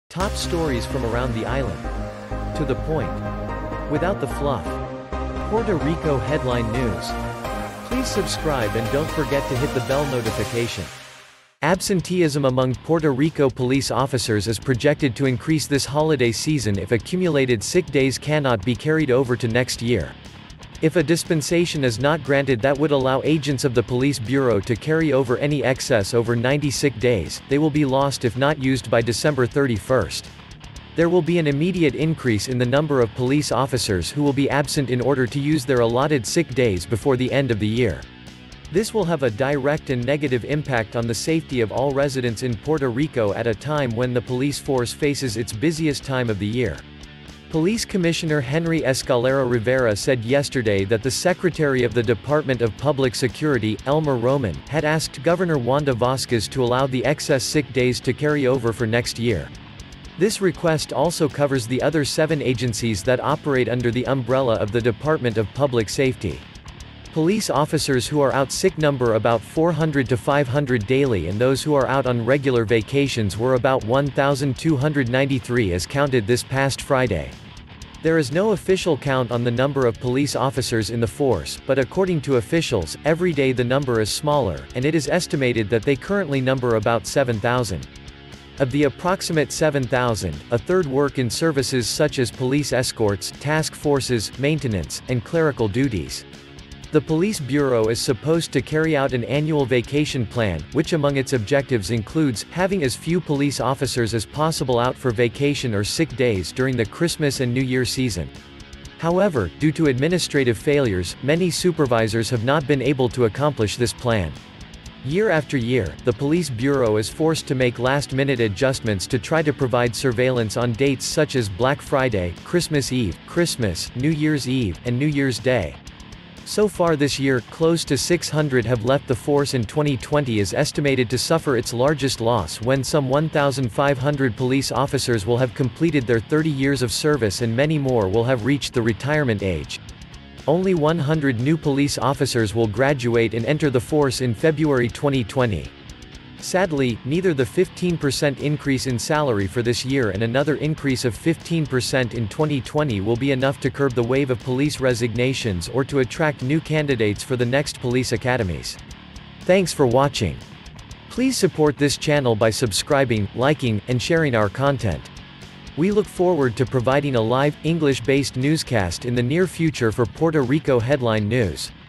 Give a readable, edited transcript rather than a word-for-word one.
Top stories from around the island. To the point. Without the fluff. Puerto Rico headline news. Please subscribe and don't forget to hit the bell notification. Absenteeism among Puerto Rico police officers is projected to increase this holiday season if accumulated sick days cannot be carried over to next year. If a dispensation is not granted that would allow agents of the Police Bureau to carry over any excess over 90 sick days, they will be lost if not used by December 31st. There will be an immediate increase in the number of police officers who will be absent in order to use their allotted sick days before the end of the year. This will have a direct and negative impact on the safety of all residents in Puerto Rico at a time when the police force faces its busiest time of the year. Police Commissioner Henry Escalate Rivera said yesterday that the Secretary of the Department of Public Security, Elmer Roman, had asked Governor Juan to allow the excess sick days to carry over for next year. This request also covers the other 7 agencies that operate under the umbrella of the Department of Public Safety. Police officers who are out sick number about 400 to 500 daily, and those who are out on regular vacations were about 1,293 as counted this past Friday. There is no official count on the number of police officers in the force, but according to officials, every day the number is smaller, and it is estimated that they currently number about 7,000. Of the approximate 7,000, a third work in services such as police escorts, task forces, maintenance, and clerical duties. The Police Bureau is supposed to carry out an annual vacation plan, which among its objectives includes having as few police officers as possible out for vacation or sick days during the Christmas and New Year season. However, due to administrative failures, many supervisors have not been able to accomplish this plan. Year after year, the Police Bureau is forced to make last-minute adjustments to try to provide surveillance on dates such as Black Friday, Christmas Eve, Christmas, New Year's Eve, and New Year's Day. So far this year, close to 600 have left the force, and 2020 is estimated to suffer its largest loss when some 1,500 police officers will have completed their 30 years of service and many more will have reached the retirement age. Only 100 new police officers will graduate and enter the force in February 2020. Sadly, neither the 15% increase in salary for this year and another increase of 15% in 2020 will be enough to curb the wave of police resignations or to attract new candidates for the next police academies. Thanks for watching. Please support this channel by subscribing, liking, and sharing our content. We look forward to providing a live, English-based newscast in the near future for Puerto Rico headline news.